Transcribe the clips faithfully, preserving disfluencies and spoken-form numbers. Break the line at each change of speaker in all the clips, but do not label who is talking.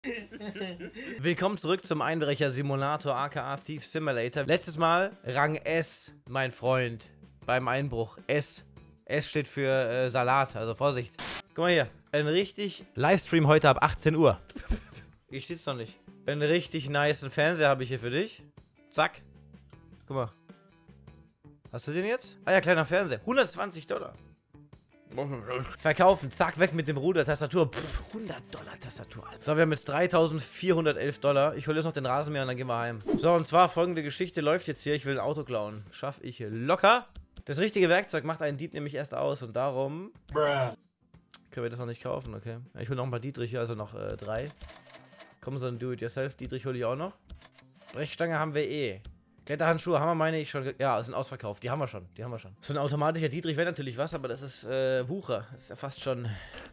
Willkommen zurück zum Einbrecher-Simulator, aka Thief Simulator. Letztes Mal Rang S, mein Freund, beim Einbruch. S. S steht für äh, Salat, also Vorsicht. Guck mal hier, ein richtig Livestream heute ab achtzehn Uhr. Ich steht's noch nicht. Einen richtig nicen Fernseher habe ich hier für dich. Zack. Guck mal. Hast du den jetzt? Ah ja, kleiner Fernseher. hundertzwanzig Dollar. Verkaufen, zack, weg mit dem Ruder, Tastatur. Pff, hundert Dollar Tastatur. So, wir haben jetzt dreitausendvierhundertelf Dollar. Ich hole jetzt noch den Rasenmäher und dann gehen wir heim. So, und zwar folgende Geschichte läuft jetzt hier. Ich will ein Auto klauen. Schaff ich locker. Das richtige Werkzeug macht einen Dieb nämlich erst aus und darum Bruh. Können wir das noch nicht kaufen, okay. Ich hole noch ein paar Dietriche, also noch äh, drei. Komm, so ein Do-it-yourself. Dietrich hole ich auch noch. Brechstange haben wir eh. Kletterhandschuhe haben wir, meine ich, schon. Ja, sind ausverkauft. Die haben wir schon. Die haben wir schon. So ein automatischer Dietrich wäre natürlich was, aber das ist äh, Wucher. Das ist ja fast schon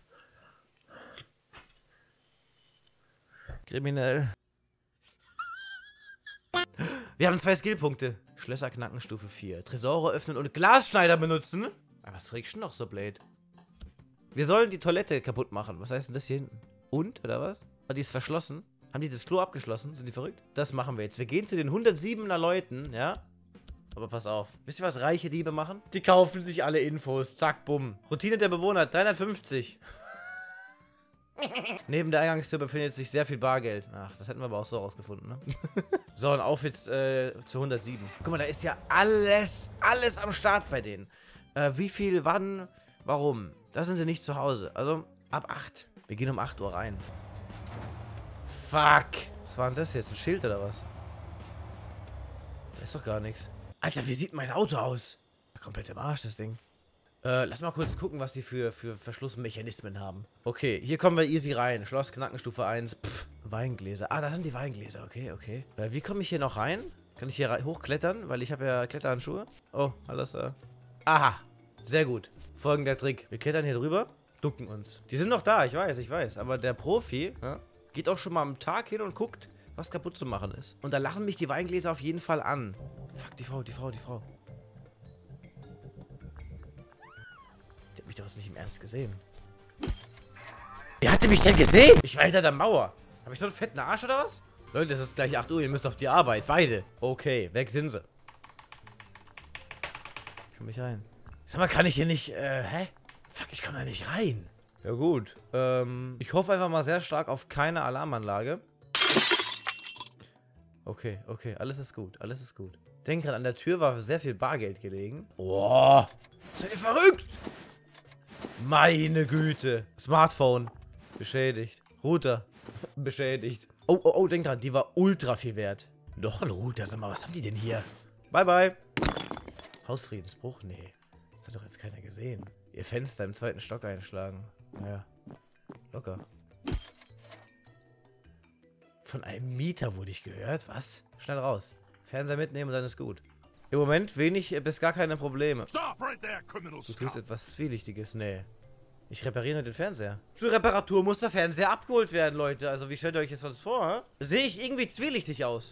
kriminell. Wir haben zwei Skillpunkte. Schlösser knacken, Stufe vier. Tresore öffnen und Glasschneider benutzen. Aber was trägst du noch so, Blade? Wir sollen die Toilette kaputt machen. Was heißt denn das hier hinten? Und, oder was? Oh, die ist verschlossen. Haben die das Klo abgeschlossen? Sind die verrückt? Das machen wir jetzt. Wir gehen zu den hundertsiebener Leuten, ja? Aber pass auf. Wisst ihr, was reiche Diebe machen? Die kaufen sich alle Infos. Zack, bumm. Routine der Bewohner, dreihundertfünfzig. Neben der Eingangstür befindet sich sehr viel Bargeld. Ach, das hätten wir aber auch so rausgefunden, ne? So, und auf jetzt äh, zu hundertsieben. Guck mal, da ist ja alles, alles am Start bei denen. Äh, wie viel, wann, warum? Da sind sie nicht zu Hause. Also, ab acht. Wir gehen um acht Uhr rein. Fuck. Was war denn das jetzt? Ein Schild oder was? Da ist doch gar nichts. Alter, wie sieht mein Auto aus? Komplett im Arsch, das Ding. Äh, lass mal kurz gucken, was die für, für Verschlussmechanismen haben. Okay, hier kommen wir easy rein. Schloss knacken, Stufe eins. Pff, Weingläser. Ah, da sind die Weingläser. Okay, okay. Äh, wie komme ich hier noch rein? Kann ich hier hochklettern? Weil ich habe ja Kletterhandschuhe. Oh, alles da. Aha. Sehr gut. Folgender Trick. Wir klettern hier drüber, ducken uns. Die sind noch da, ich weiß, ich weiß. Aber der Profi, ja, geht auch schon mal am Tag hin und guckt, was kaputt zu machen ist. Und da lachen mich die Weingläser auf jeden Fall an. Fuck, die Frau, die Frau, die Frau. Die hat mich doch jetzt nicht im Ernst gesehen. Wer hatte mich denn gesehen? Ich war hinter der Mauer. Habe ich so einen fetten Arsch oder was? Leute, es ist gleich acht Uhr, ihr müsst auf die Arbeit. Beide. Okay, weg sind sie. Ich komm nicht rein. Sag mal, kann ich hier nicht, äh, hä? Fuck, ich komme da nicht rein. Ja gut, ähm, ich hoffe einfach mal sehr stark auf keine Alarmanlage. Okay, okay, alles ist gut, alles ist gut. Denk gerade, an der Tür war sehr viel Bargeld gelegen. Boah, seid ihr verrückt? Meine Güte. Smartphone, beschädigt. Router, beschädigt. Oh, oh, oh, denk dran, die war ultra viel wert. Noch ein Router, sag mal, was haben die denn hier? Bye, bye. Hausfriedensbruch? Nee, das hat doch jetzt keiner gesehen. Ihr Fenster im zweiten Stock einschlagen. Naja, locker. Von einem Mieter wurde ich gehört. Was? Schnell raus. Fernseher mitnehmen und dann ist gut. Im Moment wenig bis gar keine Probleme. Du tust etwas Zwielichtiges. Nee. Ich repariere nur den Fernseher. Zur Reparatur muss der Fernseher abgeholt werden, Leute. Also wie stellt ihr euch jetzt das vor, hä? Sehe ich irgendwie zwielichtig aus?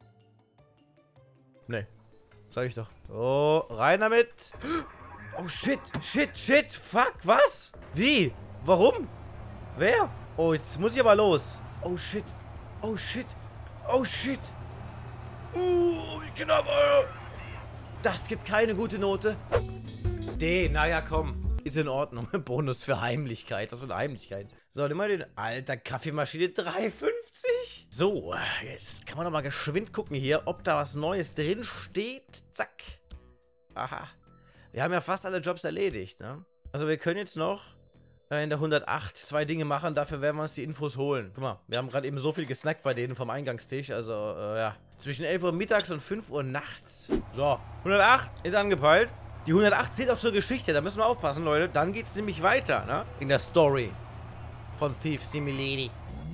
Nee. Sag ich doch. Oh, rein damit. Oh shit, shit, shit. Fuck, was? Wie? Warum? Wer? Oh, jetzt muss ich aber los. Oh shit. Oh shit. Oh shit. Uh, wie knapp. Das gibt keine gute Note. D, naja, komm. Ist in Ordnung. Bonus für Heimlichkeit. Was für eine Heimlichkeit. So, nimm mal den. Alter, Kaffeemaschine drei fünfzig. So, jetzt kann man noch mal geschwind gucken hier, ob da was Neues drin steht. Zack. Aha. Wir haben ja fast alle Jobs erledigt, ne? Also wir können jetzt noch äh, in der hundertacht zwei Dinge machen, dafür werden wir uns die Infos holen. Guck mal, wir haben gerade eben so viel gesnackt bei denen vom Eingangstisch, also äh, ja. Zwischen elf Uhr mittags und fünf Uhr nachts. So, hundertacht ist angepeilt. Die hundertacht zählt auch zur Geschichte, da müssen wir aufpassen, Leute. Dann geht's nämlich weiter, ne? In der Story von Thief Simulator.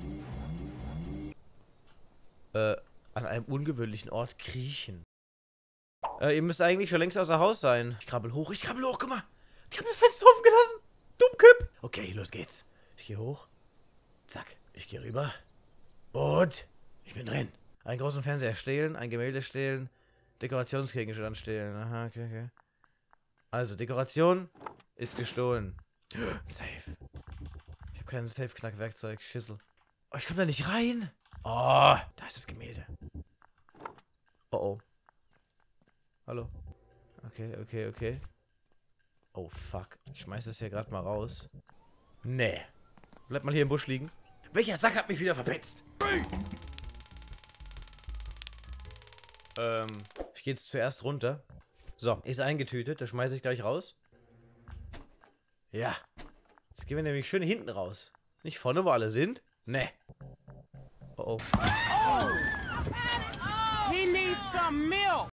Äh, an einem ungewöhnlichen Ort kriechen. Äh, ihr müsst eigentlich schon längst außer Haus sein. Ich krabbel hoch, ich krabbel hoch, guck mal. Die haben das Fenster offen gelassen. Dummkipp. Okay, los geht's. Ich gehe hoch. Zack, ich gehe rüber. Und ich bin drin. Einen großen Fernseher stehlen, ein Gemälde stehlen, Dekorationsgegenstand stehlen. Aha, okay, okay. Also, Dekoration ist gestohlen. Safe. Ich habe kein Safe-Knackwerkzeug. Schissel. Oh, ich komme da nicht rein. Oh, da ist das Gemälde. Oh, oh. Hallo. Okay, okay, okay. Oh, fuck. Ich schmeiß das hier gerade mal raus. Nee. Bleib mal hier im Busch liegen. Welcher Sack hat mich wieder verpetzt? Ähm, ich gehe jetzt zuerst runter. So, ist eingetütet. Das schmeiße ich gleich raus. Ja. Jetzt gehen wir nämlich schön hinten raus. Nicht vorne, wo alle sind. Nee. Oh, oh.
He needs some milk.